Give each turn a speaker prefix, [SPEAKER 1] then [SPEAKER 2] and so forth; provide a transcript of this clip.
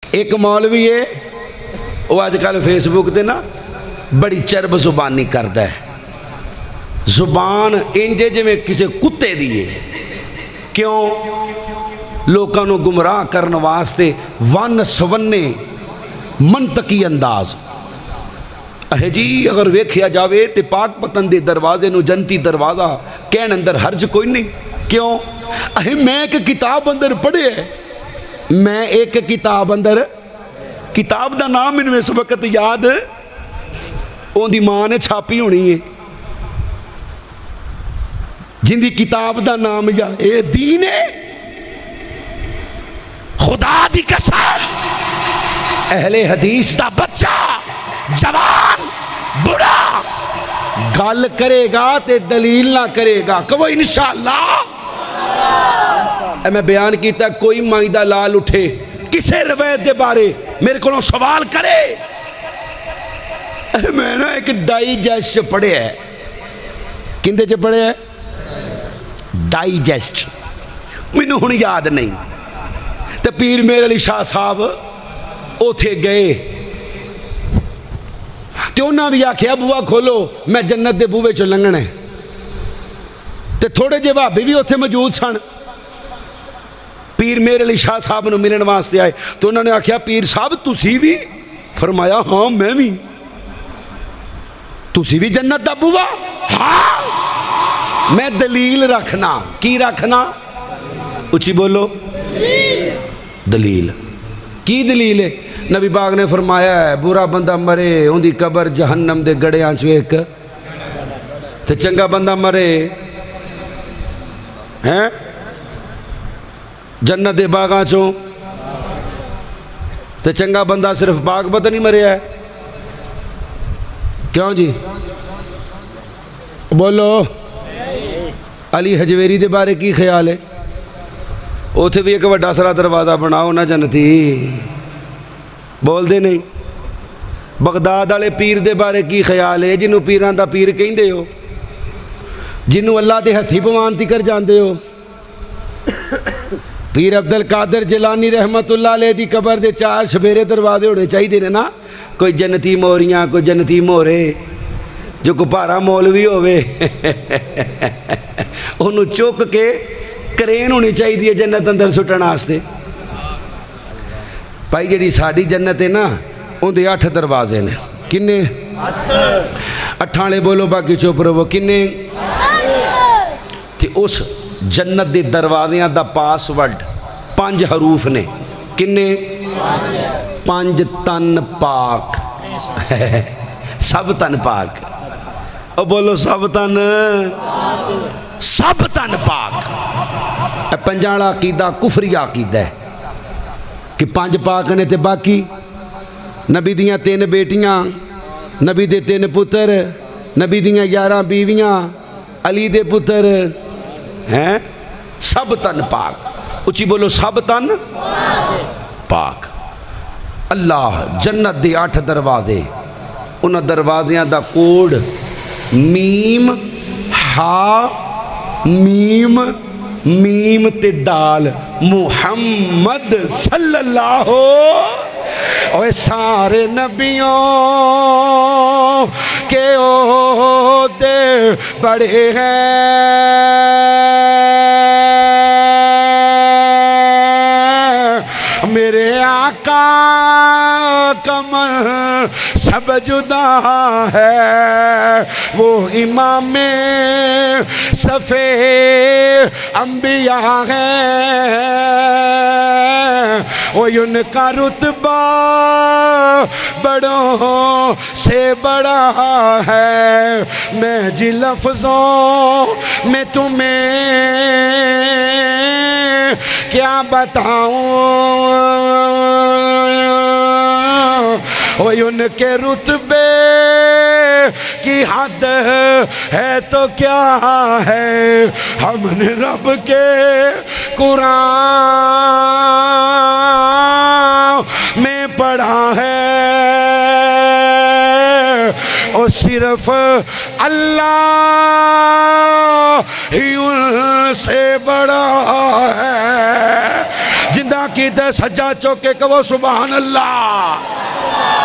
[SPEAKER 1] ایک مولوی ہے وہ آج کل فیس بک تے نا بڑی چرب زبانی کرتا ہے، زبان انجے جی میں کسی کتے دیئے، کیوں؟ لوگوں کو گمراہ کرنے واسطے ون سونے منطقی انداز اے جی اگر ویکھیا جاوے تے پاک پتن دے دروازے نو جنتی دروازہ کہن اندر حرج کوئی نہیں، کیوں؟ اے میں ایک کتاب اندر پڑھے ہے، میں ایک کتاب اندر، کتاب دا نام انہوں اس وقت یاد اون دی ماں نے چھاپی ہونی ہے، جن دی کتاب دا نام یا اے دین ہے، خدا دی قسم اہل حدیث دا بچہ جوان بڑا گل کرے گا تے دلیل نہ کرے گا کہ وہ انشاءاللہ میں بیان کیتا ہے کوئی مائدہ لال اٹھے کسے روایت دے بارے میرے کو سوال کرے، میں نے ایک ڈائیجسٹ پڑھے ہے، کندے چ پڑھے ہے؟ ڈائیجسٹ، میں نے ہن یاد نہیں، تے پیر میرے علی شاہ صاحب اوتھے گئے تے انہاں بھی آکھیا بوا کھولو میں جنت دے بوے چ لنگنے، تے تھوڑے جے بھابی بھی اوتھے موجود سن، پیر میرے علی شاہ صاحب نو ملن واسطے آئے تو انہوں نے آکھیا پیر صاحب تسی بھی؟ فرمایا ہاں میں بھی، تسی بھی جنت دا بوا؟ ہاں، میں دلیل رکھنا، کی رکھنا؟ اچھی بولو، دلیل، کی دلیل ہے؟ نبی پاک نے فرمایا ہے برا بندہ مرے ان دی قبر جہنم دے گڑے آنچو ایک، تے چنگا بندہ مرے ہیں جنت دے باغ آنچو، تے چنگا بندہ صرف باغ پتہ نہیں مرے ہے، کیوں جی؟ بولو، علی حجویری دے بارے کی خیال ہے؟ اوتھے بھی ایک وڈا سارا دروازہ بناؤ نہ جنتی، بول دے نہیں؟ بغداد والے پیر دے بارے کی خیال ہے جنہوں پیران دا پیر کہیں دے ہو، جنہوں اللہ دے ہتھی پوانتی کر جان دے ہو؟ پیر عبدالقادر جیلانی رحمت اللہ علیہ دی قبر دے 4 شبیرے دروازے ہونے چاہی دے نا، کوئی جنتی موریاں کوئی جنتی مورے، جو کو پارا مولوی ہوئے انہوں چوک کے کرین ہونی چاہی دی جنت اندر سٹن آستے۔ پائی جڑی ساڑی جنت ہے نا ان دے 8 دروازے نے، کنے؟ 8 بولو باقی چوپ رہو، کنے؟ تے اس جنت دے دروازیاں دا پاس ورڈ 5 حروف نے، کنے؟ 5 تن پاک، سب تن پاک، او بولو سب تن، سب تن پاک۔ پنجاڑا عقیدہ کفری عقیدہ ہے کہ 5 پاک نے تے باقی نبی دیاں 3 بیٹیاں، نبی دے 3 پتر، نبی دیاں 11 بیویاں، علی دے پتر ہیں، سب تن پاک، اچھی بولو سب تن پاک۔ اللہ جنت دے 8 دروازے، انہاں دروازیاں دا کوڈ میم ہا میم میم تے دال محمد صلی اللہ، اوہ سارے نبیوں کے عہدے بڑے ہیں، میرے آقا کمر سب جدا ہے، وہ امام صفِ انبیاء ہیں، وہ ان کا رتبہ بڑوں سے بڑا ہے، میں جی لفظوں میں تمہیں کیا بتاؤں، وہ ان کے رتبے کی حد ہے تو کیا ہے، ہم نے رب کے قرآن میں پڑھا ہے، اور صرف اللہ ہی ان سے بڑا ہے، جندہ عقیدہ سجا چوکے کہو سبحان اللہ